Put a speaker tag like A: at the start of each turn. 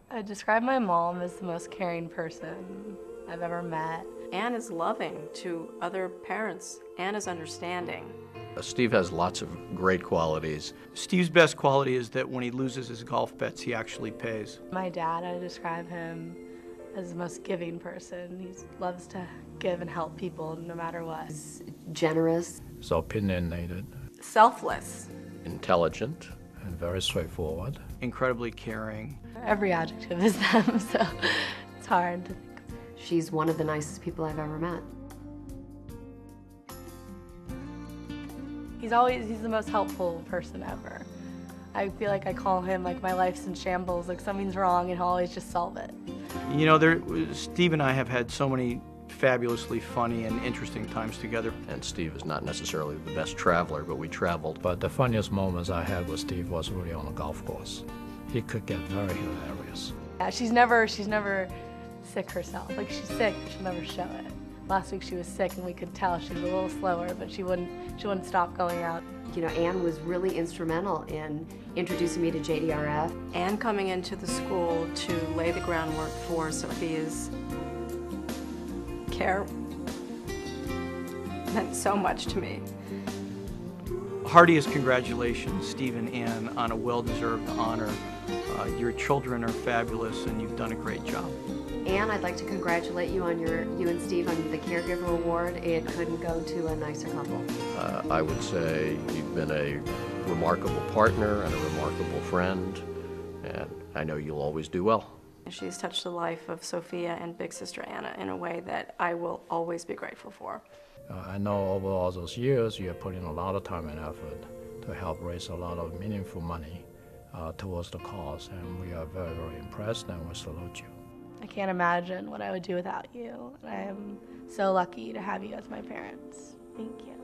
A: I describe my mom as the most caring person I've ever met.
B: Anne is loving to other parents. Anne is understanding.
C: Steve has lots of great qualities.
D: Steve's best quality is that when he loses his golf bets, he actually pays.
A: My dad, I describe him as the most giving person. He loves to give and help people no matter what.
E: He's generous.
F: He's opinionated.
B: Selfless.
C: Intelligent.
F: And very straightforward.
D: Incredibly caring.
A: Every adjective is them, so it's hard to think of.
E: She's one of the nicest people I've ever met.
A: He's the most helpful person ever. I feel like I call him like my life's in shambles, like something's wrong and he'll always just solve it.
D: You know, Steve and I have had so many fabulously funny and interesting times together.
C: And Steve is not necessarily the best traveler, but we traveled.
F: But the funniest moments I had with Steve was really on the golf course. He could get very hilarious.
A: Yeah, she's never sick herself. Like she's sick, but she'll never show it. Last week she was sick and we could tell she was a little slower, but she wouldn't stop going out.
E: You know, Anne was really instrumental in introducing me to JDRF.
B: Anne coming into the school to lay the groundwork for Sophia's care meant so much to me.
D: Heartiest congratulations, Steve and Anne, on a well-deserved honor. Your children are fabulous and you've done a great job.
E: Anne, I'd like to congratulate you on you and Steve on the Caregiver Award. It couldn't go to a nicer couple.
C: I would say you've been a remarkable partner and a remarkable friend, and I know you'll always do well.
B: She's touched the life of Sophia and big sister Anna in a way that I will always be grateful for.
F: I know over all those years you have put in a lot of time and effort to help raise a lot of meaningful money towards the cause, and we are very, very impressed and we salute you.
A: I can't imagine what I would do without you. I am so lucky to have you as my parents. Thank you.